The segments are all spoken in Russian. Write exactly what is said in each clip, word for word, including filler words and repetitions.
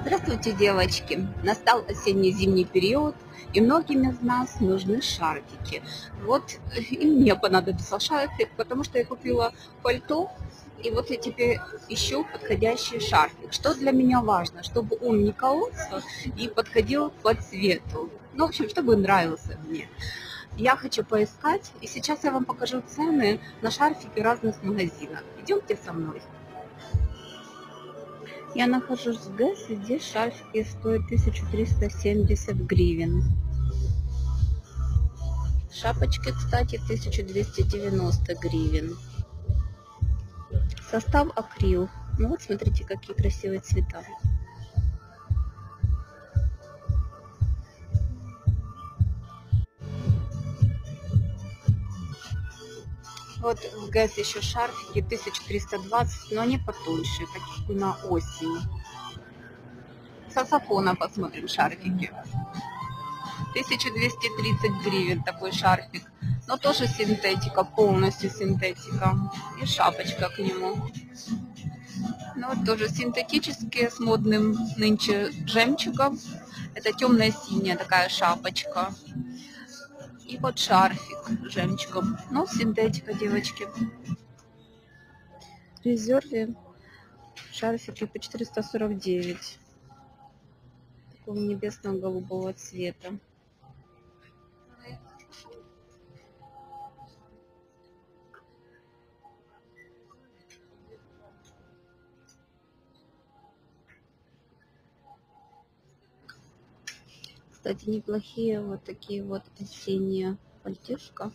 Здравствуйте, девочки! Настал осенне-зимний период, и многим из нас нужны шарфики. Вот и мне понадобился шарфик, потому что я купила пальто, и вот я теперь ищу подходящий шарфик. Что для меня важно? Чтобы он не кололся и подходил по цвету. Ну, в общем, чтобы нравился мне. Я хочу поискать, и сейчас я вам покажу цены на шарфики в разных магазинах. Идемте со мной. Я нахожусь в ГЭС, и здесь шарфики стоят тысячу триста семьдесят гривен. Шапочки, кстати, тысяча двести девяносто гривен. Состав акрил. Ну вот смотрите, какие красивые цвета. Вот в ГЭС еще шарфики тысяча триста двадцать, но они потоньше, такие на осень. Саксофона посмотрим шарфики. тысяча двести тридцать гривен такой шарфик. Но тоже синтетика, полностью синтетика. И шапочка к нему. Ну вот тоже синтетические с модным нынче жемчугом. Это темная синяя такая шапочка. И вот шарфик с жемчугом. Ну, синтетика, девочки. В резерве шарфики по четыреста сорок девять. Такого небесного голубого цвета. Кстати, неплохие вот такие вот осенние пальтишко.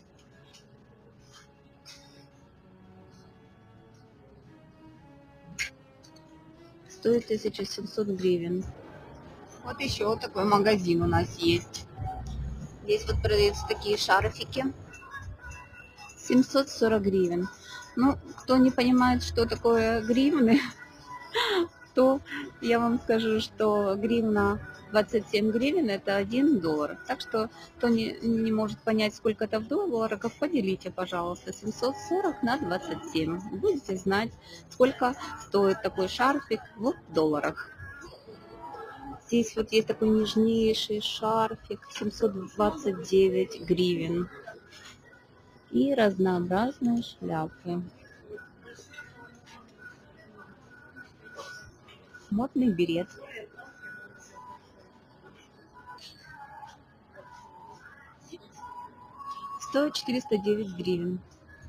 Стоит тысяча семьсот гривен. Вот еще вот такой магазин у нас есть. Здесь вот продаются такие шарфики. семьсот сорок гривен. Ну, кто не понимает, что такое гривны, то я вам скажу, что гривна двадцать семь гривен это один доллар. Так что, кто не, не может понять, сколько это в долларах, поделите, пожалуйста, семьсот сорок на двадцать семь. Будете знать, сколько стоит такой шарфик в долларах. Здесь вот есть такой нежнейший шарфик, семьсот двадцать девять гривен. И разнообразные шляпы. Модный берет. Стоит четыреста девять гривен.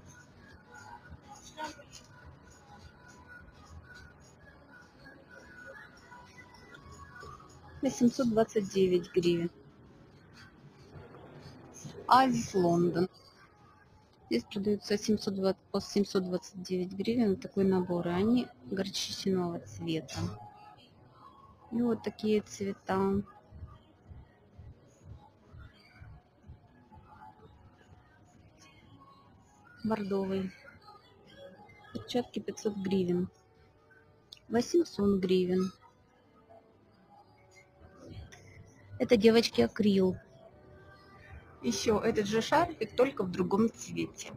восемьсот двадцать девять гривен. Азис Лондон. Здесь продаются семьсот двадцать, по семьсот двадцать девять гривен такой набор. И они горчичного цвета. И вот такие цвета. Бордовый. Перчатки пятьсот гривен. восемьсот гривен. Это, девочки, акрил. Еще этот же шарфик, только в другом цвете.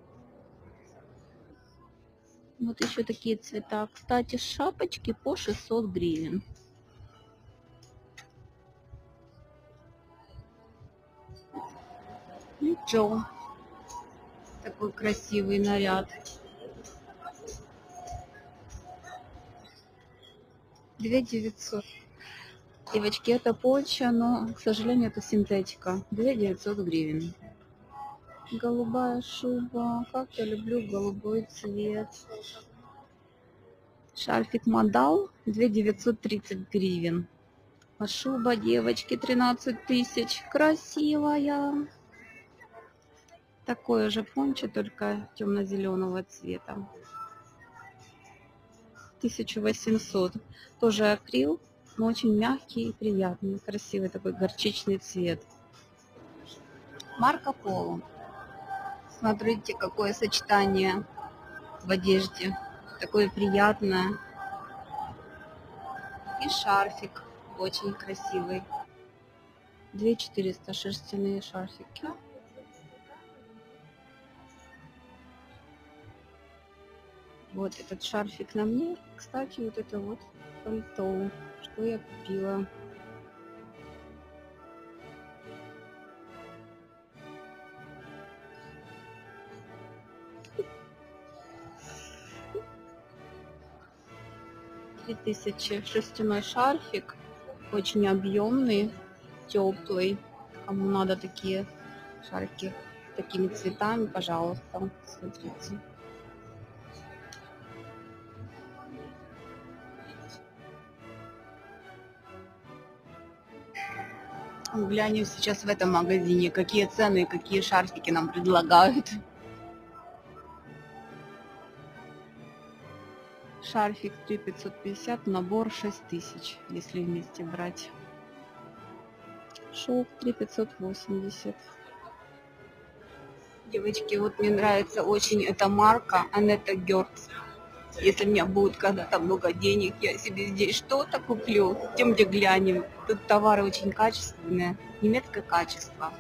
Вот еще такие цвета. Кстати, шапочки по шестьсот гривен. И Джо. Такой красивый наряд. две тысячи девятьсот. Девочки, это пончо, но, к сожалению, это синтетика. две тысячи девятьсот гривен. Голубая шуба. Как я люблю голубой цвет. Шарфик модал. две тысячи девятьсот тридцать гривен. А шуба, девочки, тринадцать тысяч. Красивая. Такое же пончо, только темно-зеленого цвета. тысяча восемьсот. Тоже акрил, но очень мягкий и приятный. Красивый такой горчичный цвет. Марко Поло. Смотрите, какое сочетание в одежде. Такое приятное. И шарфик очень красивый. две тысячи четыреста шерстяные шарфики. Вот этот шарфик на мне. Кстати, вот это вот пальто. что я купила. три тысячи шерстяной шарфик, очень объемный, теплый. Кому надо такие шарфики с такими цветами, пожалуйста, смотрите. Глянем сейчас в этом магазине, какие цены, какие шарфики нам предлагают. Шарфик три пятьсот пятьдесят, набор шесть тысяч, если вместе брать. Шелк три пятьсот восемьдесят. Девочки, вот мне нравится очень эта марка Анетта Гёрц. Если у меня будет когда-то много денег, я себе здесь что-то куплю. Тем, где глянем. Тут товары очень качественные. Немецкое качество.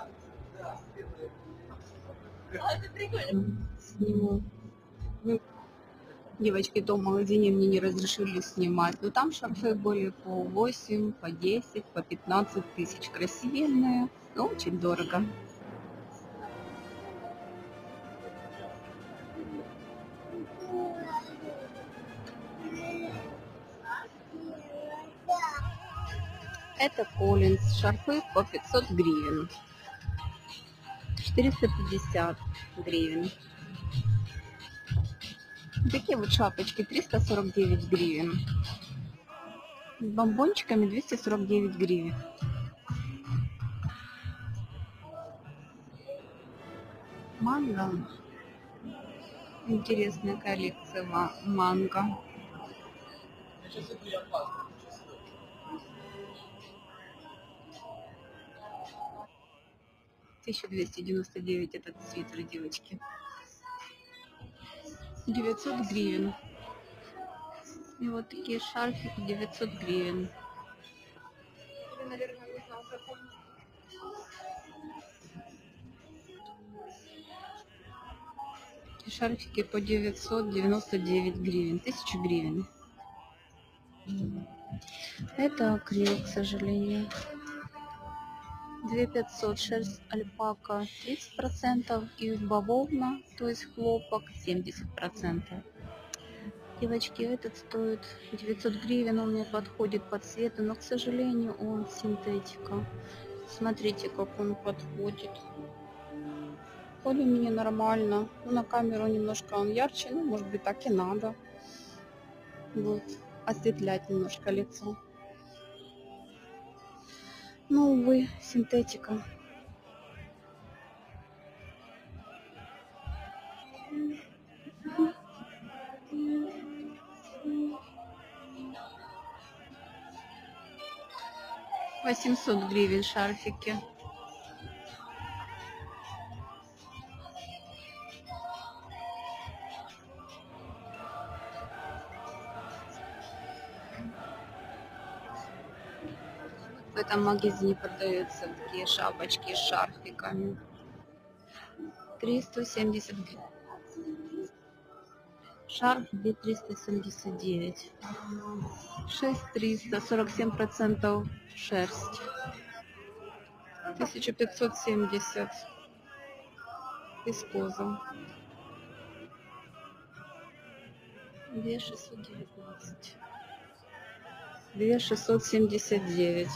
Сниму. Ну, девочки, то в магазине мне не разрешили снимать. Но там шарфы были по восемь, по десять, по пятнадцать тысяч. Красивенные, но очень дорого. Это Коллинз. Шарфы по пятьсот гривен. четыреста пятьдесят гривен. Такие вот шапочки триста сорок девять гривен. С бомбончиками двести сорок девять гривен. Манго. Интересная коллекция манго. тысяча двести девяносто девять этот свитер, девочки. девятьсот гривен. И вот такие шарфики девятьсот гривен. Шарфики по девятьсот девяносто девять гривен. тысяча гривен. Это акрил, к сожалению. две тысячи пятьсот, шерсть альпака тридцать процентов и бавовна, то есть хлопок семьдесят процентов. Девочки, этот стоит девятьсот гривен, он мне подходит по цвету, но, к сожалению, он синтетика. Смотрите, как он подходит. Более-менее нормально. Ну, на камеру немножко он ярче, ну, может быть, так и надо. Вот, осветлять немножко лицо. Ну, увы, синтетика. восемьсот гривен шарфики. В этом магазине продаются такие шапочки с шарфиками. триста семьдесят гривен. Шарф две тысячи триста семьдесят девять. шесть триста, сорок семь процентов шерсть. тысяча пятьсот семьдесят. Вискоза. две тысячи шестьсот девятнадцать. две тысячи шестьсот семьдесят девять.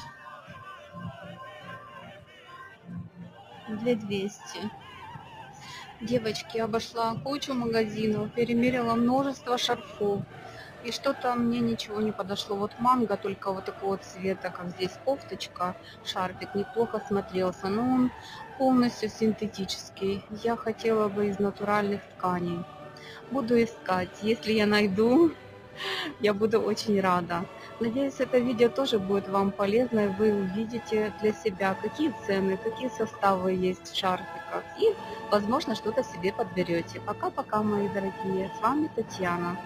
две тысячи двести. Девочки, обошла кучу магазинов, перемерила множество шарфов. И что-то мне ничего не подошло. Вот манго только вот такого цвета, как здесь кофточка, шарфик, неплохо смотрелся. Но он полностью синтетический. Я хотела бы из натуральных тканей. Буду искать. Если я найду, я буду очень рада. Надеюсь, это видео тоже будет вам полезно, и вы увидите для себя, какие цены, какие составы есть в шарфиках. И, возможно, что-то себе подберете. Пока-пока, мои дорогие. С вами Татьяна.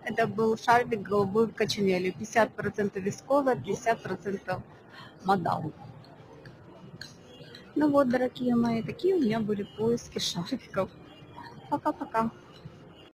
Это был шарфик голубой в коченеле. пятьдесят процентов вискоза, пятьдесят процентов модал. Ну вот, дорогие мои, такие у меня были поиски шарфиков. Пока-пока.